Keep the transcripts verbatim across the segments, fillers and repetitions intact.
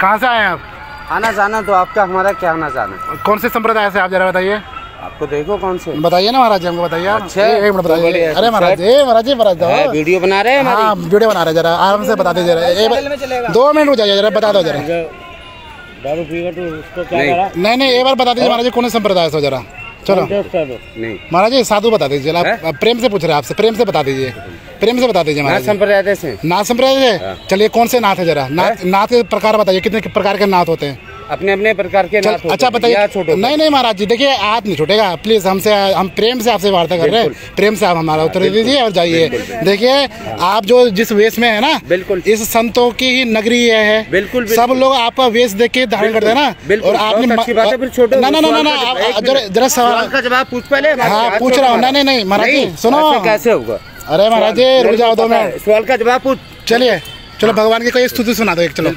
कहाँ से आए हैं आप? आना जाना तो आपका, हमारा क्या आना जाना। कौन से संप्रदाय से आप जरा बताइए। आपको देखो कौन से बताइए ना महाराज जी, हमको बताइए। अच्छा एक मिनट बताइए। अरे महाराज जी, महाराज जी महाराज है, वीडियो बना रहे हैं। हाँ वीडियो बना रहे हैं, जरा आराम से बता दीजिए जरा। दो मिनट रुक जाइए जरा, बता दो जरा। दारू पीगा तो उसको क्या करा? नहीं नहीं एक बार बता दीजिए महाराज जी, कौन से संप्रदाय से जरा। चलो नहीं महाराज जी साधु बता दीजिए, आप प्रेम से पूछ रहे हैं आपसे, प्रेम से बता दीजिए, प्रेम से बता दीजिए महाराज। संप्रदाय से नाथ संप्रदाय से। चलिए कौन से नाथ है जरा, नाथ नाथ के प्रकार बताइए, कितने प्रकार के नाथ होते हैं? अपने अपने प्रकार के नाथ। अच्छा बताइए। नहीं नहीं महाराज जी देखिए, हाथ नहीं छूटेगा प्लीज, हमसे हम प्रेम से आपसे वार्ता कर रहे हैं, प्रेम से आप हमारा उत्तर दीजिए और जाइए। देखिए आप जो जिस वेश में है ना, बिल्कुल इस संतों की ही नगरी ये है। बिल्कुल सब लोग आपका वेश देख के धारण करते हैं ना, और आपने ना ना ना ना जरा सवाल का जवाब पूछ पहले। हाँ पूछ रहा हूँ। नहीं नहीं महाराज जी सुनो, कैसे होगा? अरे महाराज जी रुक जाओ दो मिनट, सवाल का जवाब पूछ। चलिए चलो भगवान की कोई स्तुति सुना दो एक। चलो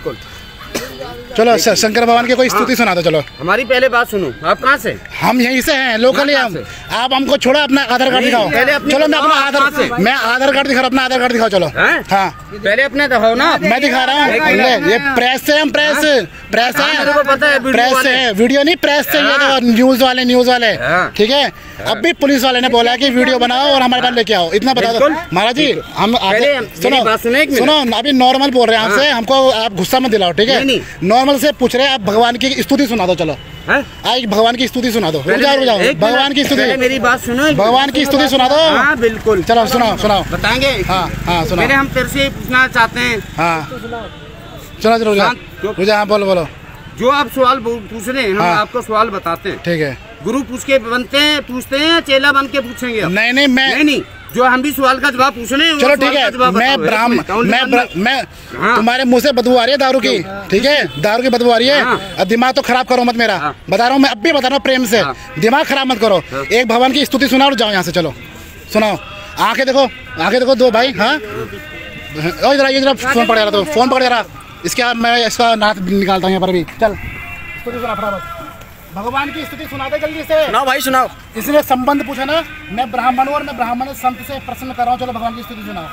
चलो शंकर भगवान की कोई स्तुति सुना दो। चलो हमारी पहले बात सुनो, आप कहाँ से? हम यहीं से हैं, लोकल ही हम। आप हमको छोड़ो, अपना आधार कार्ड दिखाओ। चलो मैं अपना आधार मैं आधार कार्ड दिखा रहा हूँ, अपना आधार कार्ड दिखाओ। चलो हाँ पहले अपने दिखाओ ना। मैं दिखा रहा हूँ, ये प्रेस से हम प्रेस प्रेस है, प्रेस से है, वीडियो नहीं प्रेस से। ये तो न्यूज वाले न्यूज वाले ठीक है। अब भी पुलिस वाले ने बोला कि वीडियो बनाओ और हमारे पास लेके आओ, इतना बता दो महाराज जी। हम सुनो सुनो अभी नॉर्मल बोल रहे हैं आपसे, हमको आप गुस्सा मत दिलाओ ठीक है। नॉर्मल से पूछ रहे हैं, आप भगवान की स्तुति सुना दो। चलो एक भगवान की स्तुति सुना दो। भगवान की स्तुति, मेरी बात सुनो, भगवान की स्तुति सुना दो। हाँ बिल्कुल, चलो सुनाओ सुनाओ बताएंगे। हाँ हाँ सुनाओ। हम तेरे से पूछना चाहते हैं। हाँ चलो चलो रुझा। हाँ बोलो बोलो। जो आप सवाल पूछ रहे हैं हम आपको सवाल बताते हैं ठीक है। गुरु पूछ के बनते हैं, पूछते हैं, चेला बन के पूछेंगे? नहीं नहीं मैं नहीं नहीं जो हम भी सवाल का जवाब पूछ रहे हैं। चलो ठीक है, मैं ब्राह्मण मैं मैं तुम्हारे मुंह से बदबू आ रही है दारू की ठीक है, दारू की बदबू आ रही है। अब दिमाग तो खराब करो मत मेरा, बता रहा हूँ मैं, अब भी बता रहा हूँ प्रेम से, दिमाग खराब मत करो। एक भगवान की स्तुति सुनाओ और जाओ यहाँ से। चलो सुनाओ, आंखें देखो, आंखें देखो दो भाई। हाँ जरा ये जरा फोन पकड़ रहा, तो फोन पकड़ रहा, इसके मैं इसका नाथ निकालता हूँ यहाँ पर भी। चल स्तुति सुना फटाफट, भगवान की स्तुति सुना दे जल्दी से। सुनाओ भाई सुनाओ। इसलिए संबंध पूछा ना, मैं ब्राह्मण हूँ और मैं ब्राह्मण संत से प्रश्न कर रहा हूँ। चलो भगवान की स्तुति सुनाओ।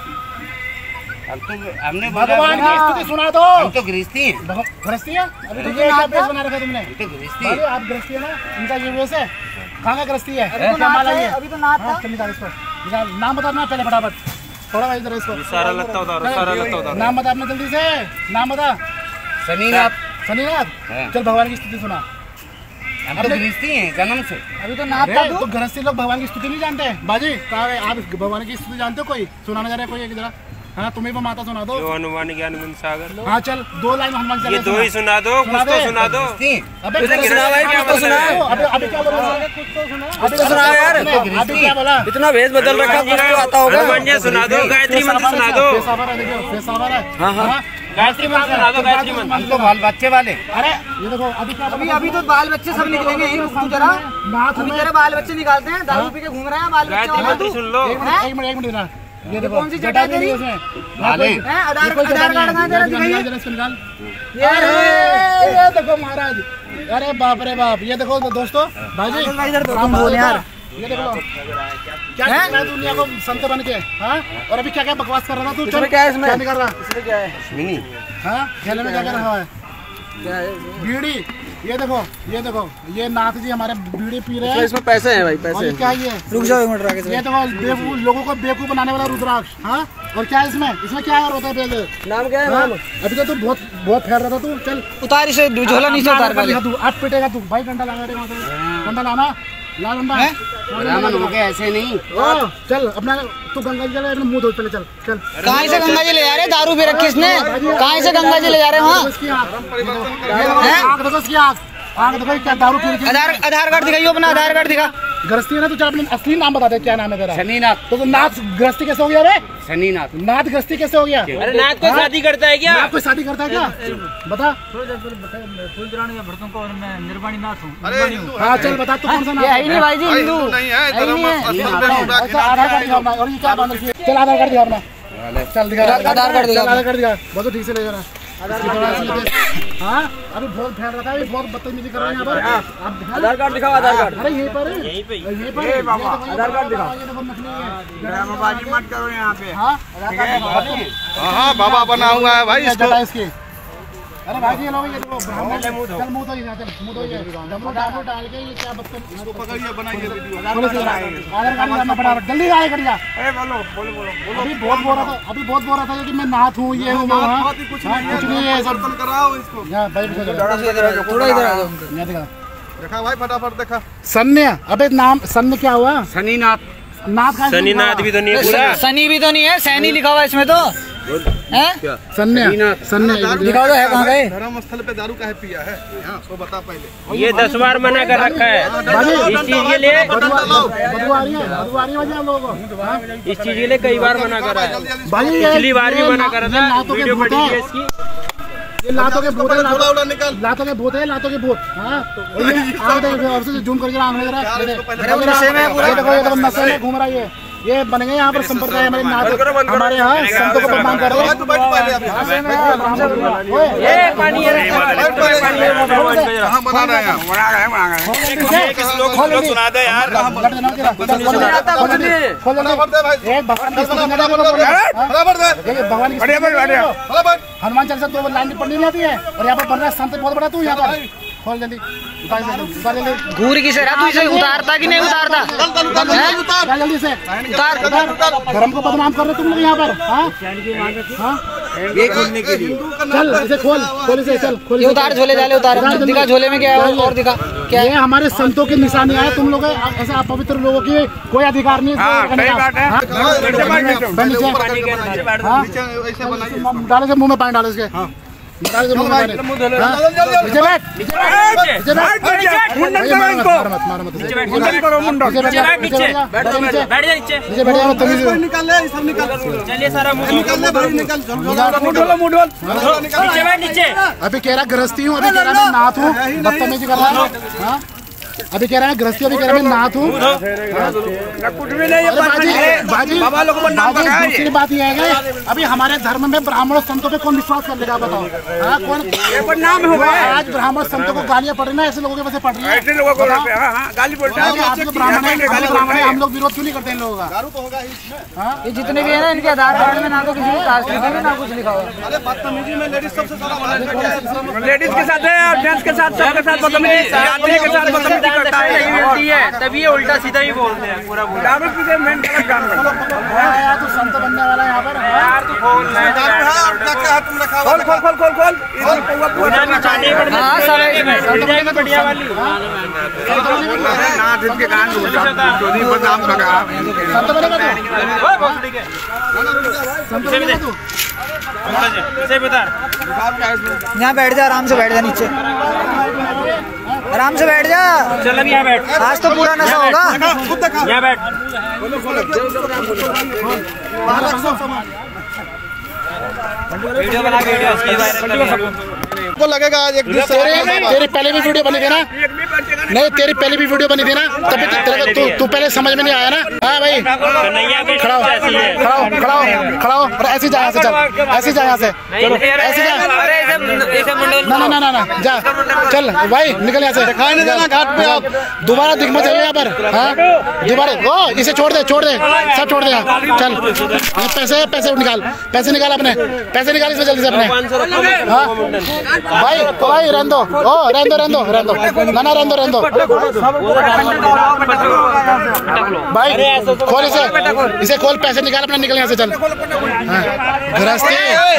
हमने भगवान की स्तुति सुना दो। हम तो गृहस्थी हैं। गृहस्थी है? अभी तो ये क्या बेस बना रखा तुमने? तो गृहस्थी है। आप गृहस्थी है ना, इनका ये बेस है। कहाँ का गृहस्थी है? अभी तो नाम बता अपना पहले फटाफट, थोड़ा भाई इधर इसको सारा लगता उतारो, सारा लगता उतारो। नाम बता अपना जल्दी से, नाम बता। शनिनाथ। शनिनाथ। चल भगवान की स्तुति सुना। हम तो गृहस्थी हैं जन्म से। अभी तो नाथ था तो गृहस्थी लोग भगवान की स्तुति नहीं जानते हैं। बाजी कहाँ गए आप? भगवान की स्तुति जानते हो कोई? सुनाना जा रहा है कोई एक जरा? हाँ तुम्हें वो माता सुना दो। जो हनुमान ज्ञान गुण सागर। हाँ चल दो लाइन हनुमान चालीसा। ये दो ही सुना दो, कुछ तो सुना दो। अबे सुना भाई, क्या तो सुना? अबे अभी क्या बोला? कुछ तो सुना, कुछ तो सुना यार। अभी क्या बोला? इतना भेष बदल रखा, कुछ तो आता होगा। हनुमान जी सुना दो, गायत्री मंत्र सुना दो। पेशावर है, देखो पेशावर है। हाँ हाँ गायत्री मंत्र सुना दो, गायत्री मंत्र। हम तो बाल बच्चे वाले। अरे ये देखो अभी क्या, अभी अभी तो बाल बच्चे सब निकलेंगे। तू जरा अभी तेरे बाल बच्चे निकालते हैं, दारू पी के घूम रहे हैं बाल बच्चे। गायत्री मंत्र सुन लो। एक मिनट एक मिनट एक मिनट, ये देखो कौन सी जटा है तेरी? आधार आधार कार्ड कहाँ तेरा दिखाइए। ये देखो महाराज, अरे बाप रे बाप। ये देखो दोस्तों भाई इधर तो तुम बोल यार। ये देखो क्या कर रहा है दुनिया को संत बन के। हाँ और अभी क्या क्या बकवास कर रहा था तू? चल क्या है इसमें, क्या नहीं कर रहा? इसमें क्या है? हाँ खेले में क्या कर रहा है? बीड़ी। ये देखो ये देखो ये नाथ जी हमारे बीड़ी पी रहे हैं। इसमें पैसे हैं भाई, पैसे। क्या ये रुक जाओ एक मिनट, ये देखो बेवकूफ लोगों को बेवकूफ बनाने वाला रुद्राक्ष। हाँ और क्या है इसमें? इसमें क्या होता है पहले? नाम क्या है? नाम अभी तो तू बहुत बहुत फैल रहा था तू। चल उतार इसे, झोला नीचे उतार कर तू, आज पिटेगा तू भाई। डंडा लगा दे, डंडा लाना, ला डंडा। ब्राह्मण हो गया ऐसे नहीं। चल अपना तू गंगा जी अपना मुंह धो पहले। चल चल। कहाँ से गंगा जी ले जा रहे? दारू पी रखी इसने। कहाँ से गंगा जी ले जा रहे हैं? वहाँ आँख देखो इसकी, आँख आँख देखो क्या दारू पी रखी। आधार आधार कार्ड दिखाइए, अपना आधार कार्ड दिखा। गृहस्थी है ना, तो चल अपना असली नाम बता दे, क्या नाम है तेरा? शनिनाथ। तो नाथ गृहस्थी कैसे हो गया रे? शनिनाथ। नाथ गृहस्थी कैसे हो गया? अरे नाथ कोई शादी करता है क्या? नाथ कोई शादी करता है क्या? बता। निर्वाणी नाथ हूँ। हाँ चल बता तू कौन सा नाम है? भाई जी हिंदू नहीं है, धर्म आधार कार्ड दिखा अपना। और ये क्या बांध रखी है? चल आधार कार्ड दिखा अपना। चल दिखा आधार कार्ड दिखा, आधार कार्ड दिखा। बहुत ठीक से ले जाना। हाँ अभी बहुत फैल रहा था, अभी बहुत बदतमीजी कर रहा है यहाँ पर। आधार कार्ड दिखाओ, आधार कार्ड। अरे यहीं पर यहीं पे यहीं पर आधार कार्ड दिखाओ। ये देखो नकली है। ड्रामाबाजी मत करो यहाँ पे। हाँ आधार कार्ड दिखा। हाँ हाँ बाबा बना हुआ है भाई इसको। इसकी अरे भाई ये लोग ये देखो ब्राह्मण चल मुंह तो ये चल मुंह तो ये डमरू डालो डाल के ये क्या बच्चे इसको पकड़िए बनाइए वीडियो आधार कार्ड करना पड़ा जल्दी आए कर जा ए बोलो बोलो बोलो अभी बहुत बोल रहा था अभी बहुत बोल रहा था कि मैं नाथ हूं ये हूं हां कुछ नहीं है बर्तन कराओ इसको यहां भाई थोड़ा इधर आ जाओ थोड़ा इधर आ जाओ यहां देखा देखा भाई फटाफट देखा सन्य अबे नाम सन्य क्या हुआ शनिनाथ नाथ का शनिनाथ भी तो नहीं है पूरा सनी भी तो नहीं है सैनी लिखा हुआ इसमें तो हैं सन्य सन्य लिखा हुआ है कहां गए धर्म स्थल पे दारू काहे पिया है हां सो बता पहले ये दस बार मना कर रखा है इस चीज के लिए बदबू आ रही है बदबू आ रही है आप लोगों को इस चीज के लिए कई बार मना करा है भाई पिछली बार भी मना करा था वीडियो बड़ी है इसकी ये लातों के भूत है लातों के भूत है लातों के भूत हां और ये आगे देखो और से जूम करके आंख में जरा देखो नशे में पूरा देखो ये देखो नशे में घूम रहा है ये बन गए यहाँ पर संप्रदाय हमारे नाथ हमारे यहाँ संतों को बदनाम कर रहे हैं ये पानी है कहां बना रहे हैं बना रहे हैं बना रहे हैं एक श्लोक सुना दे यार एक भगवान हनुमान चालीसा दो लाइन पढ़नी नहीं आती है और यहाँ पर बन रहा है संत बहुत बड़ा तू यहाँ पर खोल जल्दी घूर की से तू इसे उतारता कि नहीं उतारता जल्दी से उतार धर्म को बदनाम कर रहे तुम लोग यहाँ पर हाँ ये खोलने के लिए चल इसे खोल खोल इसे चल खोल ये उतार झोले डाले उतार दिखा झोले में क्या है और दिखा क्या ये हमारे संतों की निशानी है तुम लोग ऐसे अपवित्र लोगों की कोई अधिकार नहीं डाले से मुंह में पानी डाले इसके डाले से मुंह में पानी नीचे बैठ नीचे बैठ बैठ जा नीचे निकाल ले सब निकाल चलिए सारा मुंह निकाल ले भाई निकाल नीचे बैठ नीचे अभी कह रहा गृहस्थी हूँ अभी कह रहा मैं नाथ हूँ बदतमीजी कर रहा है अभी कह रहा है गृहस्थी अभी कह रहा मैं नाथ हूँ कुछ भी नहीं बाजी दूसरी बात यह है अभी हमारे धर्म में ब्राह्मण संतों पे कौन विश्वास कर लेगा बताओ हाँ कौन नाम होगा आज ब्राह्मण संतों को गालियाँ पड़ रही ना ऐसे लोगों के वजह पड़ रही है ऐसे लोगों को गाली बोलते हैं आप लोग ब्राह्मण है हम लोग विरोध क्यों नहीं करते इन लोगों का ये जितने भी है ना इनके आधार कार्ड में ना तो किसी कास्ट लिखा हुआ ना कुछ लिखा हुआ अरे बदतमीजी में लेडीज सबसे लेडीज के साथ है और जेंट्स के साथ सबके साथ बदतमीजी आदमी के साथ बदतमीजी करता है मिलती है तभी ये उल्टा सीधा ही बोलते हैं पूरा पूरा दारू पी के मेन गलत काम करता यार तू संत बनने वाला है यहाँ पर यार तू खोल खोल खोल खोल खोल खोल हाँ सारा इसमें बढ़िया वाली नाथ इनके कान में चोरी बदनाम कर रहा संत बनेगा तू संत बनेगा तू से बता यहाँ बैठ जा आराम से बैठ जा नीचे आराम से बैठ जा चल अब यहाँ बैठ आज तो पूरा नशा होगा यहाँ बैठ वीडियो बना वीडियो इसकी वायरल को लगेगा आज एक दूसरे तेरी पहले भी वीडियो बनी थी ना नहीं तेरी पहले भी वीडियो बनी थी ना तभी तेरे को तू पहले समझ में नहीं आया ना हाँ भाई खड़ा हो खड़ा हो खड़ा हो खड़ा हो और ऐसे जा यहाँ से चल ऐसे जा यहाँ से चलो ऐसे जा ना ना ना ना जा चल भाई निकल यहाँ से दिखाई नहीं देना घाट पे आप दोबारा दिख मत जाइए यहाँ पर हाँ दोबारा ओ इसे छोड़ दे छोड़ दे सब छोड़ दे यहाँ चल पैसे पैसे निकाल पैसे निकाल अपने पैसे निकाल इसमें जल्दी से अपने हाँ भाई भाई रहने दो ओ रहने दो रहने दो रहने दो ना ना रहने दो रहने दो भाई खोल इसे इसे खोल पैसे निकाल अपना निकल यहाँ से चल गृहस्थी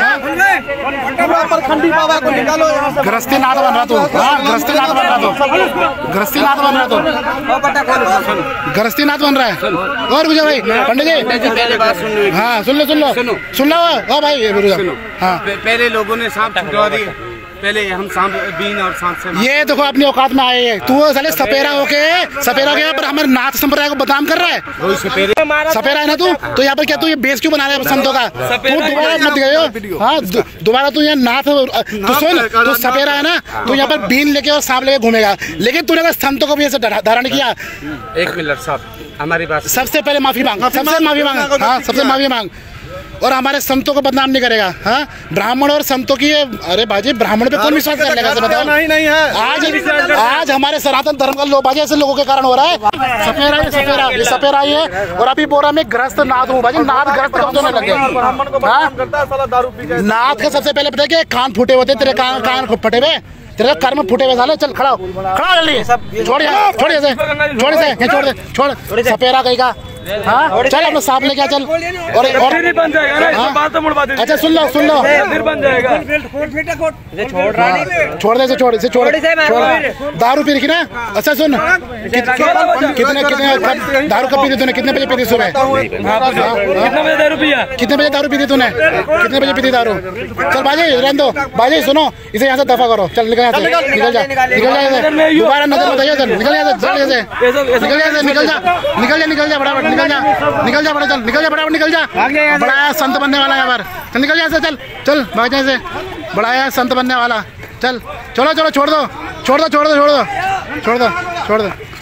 गृहस्थी नाथ बन रहा तू हाँ गृहस्थी नाथ बन रहा तू गृहस्थी नाथ बन रहा तू गृहस्थी नाथ बन रहा है और पूछो भाई पंडित जी हाँ सुन लो सुन लो सुन लो ओ भाई हाँ पहले लोगों ने सांप छुड़वा दी पहले हम सांप बीन और सांप से ये देखो अपनी औकात में आए हैं तू साले सपेरा होके सपेरा होके पर हमारे नाथ संप्रदाय को बदनाम कर रहा है सपेरा है ना तू तो यहाँ पर क्या तू ये बेस क्यों बना रहा है संतों का तू दोबारा मत गए हाँ दोबारा तू यहाँ नाथ तू सुन तू सपेरा है ना तू यहाँ पर बीन लेके और सांप लेके घूमेगा लेकिन तूने अगर संतों को भी ऐसे धारण किया एक मिनट साहब हमारी बात सबसे पहले माफी मांग सबसे माफी मांग हाँ सबसे माफी मांग और हमारे संतों को बदनाम नहीं करेगा। हाँ, ब्राह्मण और संतों की, अरे बाजी ब्राह्मण पे कौन विश्वास कर लेगा, बताओ। नहीं नहीं है, आज आज हमारे सनातन धर्म का लोग बाजी ऐसे लोगों के कारण हो रहा है। सपेरा ये सपेरा ये सपेरा है, और अभी बोरा में ग्रस्त नाद हूँ बाजी, नाद ग्रस्त कब होने लगे। नाद का सबसे पहले पता है कि कान फूटे होते, तेरे कान कान फटे हुए, तेरे कर्म फूटे हुए साले। चल खड़ा हो, खड़ा जल्दी, छोड़ छोड़ ऐसे, छोड़ ऐसे, छोड़ दे, छोड़ सपेरा कहीं का। हाँ, चल अपना सांप लेके आ, चल। और और बन जाएगा ना, इस बात तो मुड़वा दे। अच्छा सुन लो सुन लो, फिर बन जाएगा। छोड़ रहा नहीं, छोड़ दे, छोड़ इसे, छोड़ छोड़ दारू पी रखी ना। अच्छा सुन, कितने कितने दारू कब पी दी तूने, कितने बजे पी दी सुबह, कितने बजे दारू पिया, कितने बजे दारू पी दी तूने, कितने बजे पी दी दारू। चल बाजी रहने दो, बाजी सुनो, इसे यहाँ से दफा करो, चल निकल यहाँ से, निकल जा निकल जा, दोबारा नजर बताइए, चल निकल यहाँ से, निकल यहाँ से, निकल जा निकल जा निकल जा बराबर, निकल जा निकल जा बड़ा, चल निकल जा बराबर, निकल जा, बड़ा संत बनने वाला है यार, चल निकल जा, चल चल भाग जा से, बड़ा है संत बनने वाला, चल चलो चलो छोड़ दो छोड़ दो छोड़ दो छोड़ दो छोड़ दो छोड़ दो।